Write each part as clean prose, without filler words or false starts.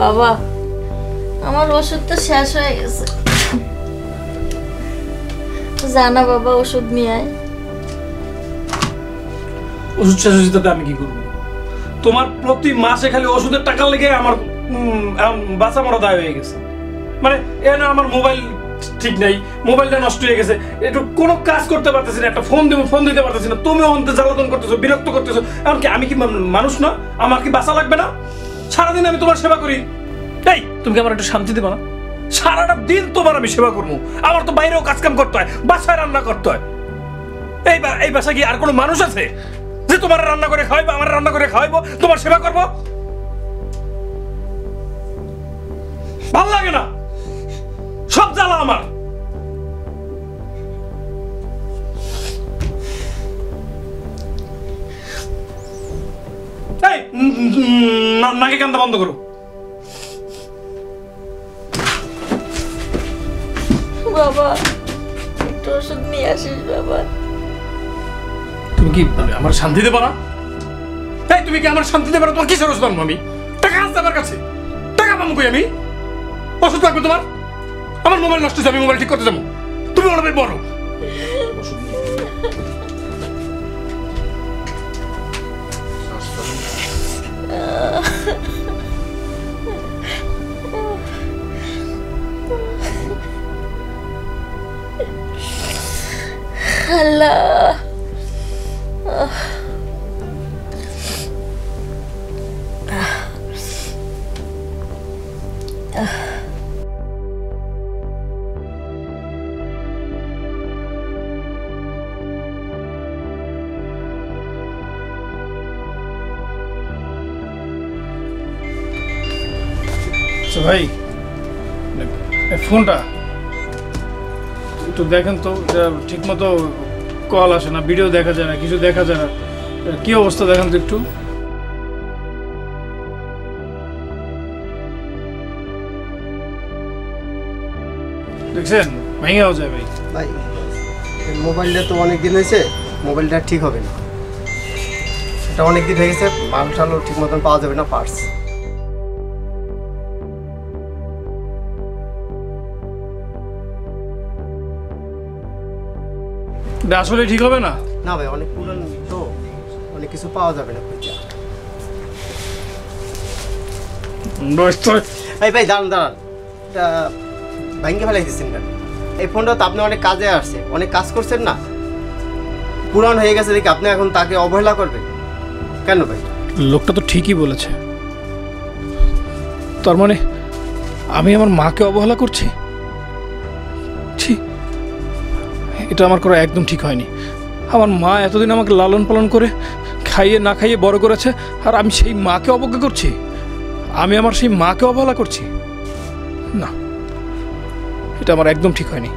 বাবা আমার ওষুধ তো শেষ হয়ে গেছে, জানা বাবা ওষুধ নিয়ে আয়। ওষুধ শেষ হয়েছে তাতে আমি কি করবো? তোমার প্রতি মাসে খালি ওষুধের টাকা লেগে আমার বাঁচা মরা দায় হয়ে গেছে। মানে এ না আমার মোবাইল ঠিক নাই, মোবাইলটা নষ্ট হয়ে গেছে, একটু কোনো কাজ করতে পারতেছি না, একটা ফোন দেবো ফোন দিতে পারতেছি না, তুমিও অন্তে জ্বালাতন করতেছো, বিরক্ত করতেছো। এমনকি আমি কি মানুষ না? আমার কি বাঁচা লাগবে না? সারাদিন আমি তোমার সেবা করি, এই তুমি কি আমার একটু শান্তি দেবো না? সারাটা দিন তোমার আমি সেবা করবো, আমার তো বাইরেও কাজকাম করতে হয়, বাসায় রান্না করতে হয়। এই বাসায় কি আর কোনো মানুষ আছে যে তোমার রান্না করে খাওয়াইবো, আমার রান্না করে খাওয়াইবো, তোমার সেবা করবো? ভাল লাগে না, সব জ্বালা আমার। এই নাকে কান্দা বন্ধ করো। বাবা একটু ওষুধ নিয়ে আসিস বাবা। তুমি কি আমার শান্তি দেবো না? এই তুমি কি আমার শান্তি দেবে না? তোমার কিসের ওষুধ আনবো আমি? টাকা আছে আমার কাছে, টাকা পাবো কই আমি? ওষুধ লাগবে তোমার? আমার মোবাইল নষ্ট হয়েছে, আমি মোবাইল ঠিক করতে যাবো, তুমি অনেক বড় ওষুধ আল্লাহ ভাই ফোনটা একটু দেখেন তো, ঠিক মতো কল আসে না, ভিডিও দেখা যায় না, কিছু দেখা যায় না, কি অবস্থা দেখেন তো একটু। দেখছেন ভেঙেও যায় ভাই। ভাই মোবাইলটা তো অনেক দিন হয়েছে, মোবাইলটা ঠিক হবে না, এটা অনেক দিন হয়ে গেছে, মাল টালও ঠিক মতন পাওয়া যাবে না, পার্টস। আসলে ঠিক হবে না? না ভাই অনেক পুরান তো, অনেক কিছু পাওয়া যাবে না। এই ভাই দাঁড়ান দাঁড়ান, এটা ভাঙ্গে ফেলাইতেছেন কেন? এই ফোনটা তো আপনি অনেক কাজে আসছে, অনেক কাজ করছেন না, পুরান হয়ে গেছে দেখি আপনি এখন তাকে অবহেলা করবেন কেন ভাই? লোকটা তো ঠিকই বলেছে, তার মানে আমি আমার মাকে অবহেলা করছি? এটা আমার করা একদম ঠিক হয়নি। আমার মা এতদিন আমাকে লালন পালন করে খাইয়ে না খাইয়ে বড় করেছে, আর আমি সেই মাকে অবজ্ঞা করছি, আমি আমার সেই মাকে অবহেলা করছি। না, এটা আমার একদম ঠিক হয়নি।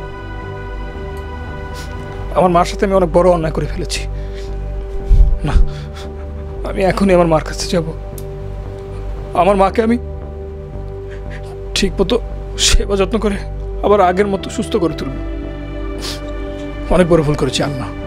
আমার মার সাথে আমি অনেক বড় অন্যায় করে ফেলেছি। না, আমি এখনই আমার মার কাছে যাব, আমার মাকে আমি ঠিক মতো সেবা যত্ন করে আবার আগের মতো সুস্থ করে তুলব। অনেক বড় ভুল করেছি আল্লাহ।